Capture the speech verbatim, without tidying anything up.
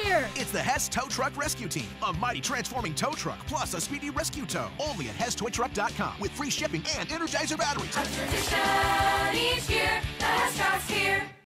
here! It's the Hess Tow Truck Rescue Team, a mighty transforming tow truck plus a speedy rescue tow. Only at Hess Toy Truck dot com with free shipping and Energizer batteries. A tradition each year, the Hess Truck's here.